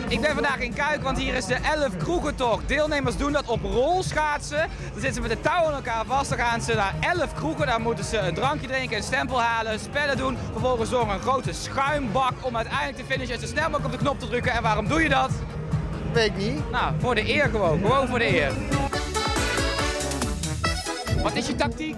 Ik ben vandaag in Kuik, want hier is de 11 kroegentocht. Deelnemers doen dat op rolschaatsen. Dan zitten ze met de touwen aan elkaar vast. Dan gaan ze naar 11 kroegen. Daar moeten ze een drankje drinken, een stempel halen, spellen doen. Vervolgens door een grote schuimbak om uiteindelijk te finishen en zo snel mogelijk op de knop te drukken. En waarom doe je dat? Weet ik niet. Nou, voor de eer gewoon. Gewoon voor de eer. Wat is je tactiek?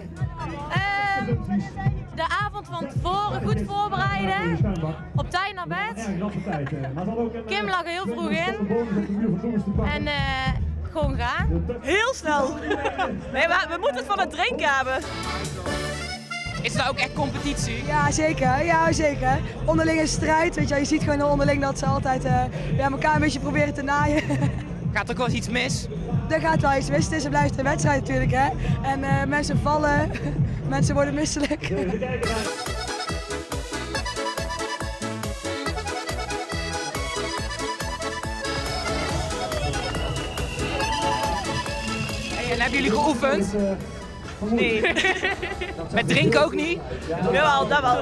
De avond van tevoren goed voorbereiden, op tijd naar bed. Kim lag er heel vroeg in en gewoon gaan. Heel snel. Nee, maar we moeten het van het drinken hebben. Is er ook echt competitie? Ja, zeker. Ja, zeker. Onderlinge strijd, weet je, je ziet gewoon onderling dat ze altijd elkaar een beetje proberen te naaien. Gaat er ook wel eens iets mis? Er gaat wel iets mis, het is en blijft een wedstrijd natuurlijk, hè. En mensen vallen, mensen worden misselijk. En hebben jullie geoefend? Nee. Met drinken ook niet? Jawel, dat wel.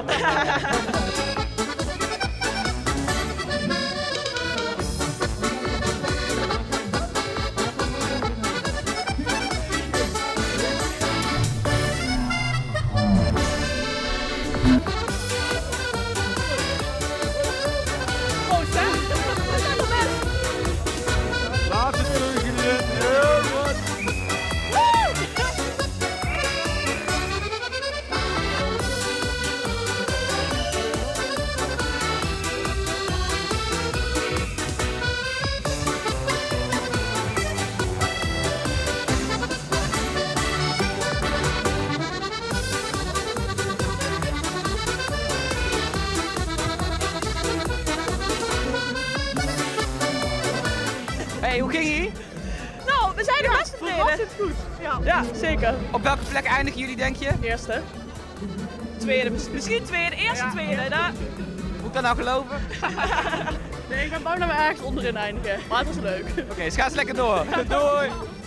Hey, hoe ging ie? Nou, we zijn er best tevreden. Goed. Ja, zeker. Op welke plek eindigen jullie, denk je? Eerste. Tweede, misschien tweede. Eerste, tweede. Daar. Moet ik dat nou geloven? Nee, ik ben bang dat we ergens onderin eindigen. Maar het was leuk. Oké, dus ga eens lekker door. Doei!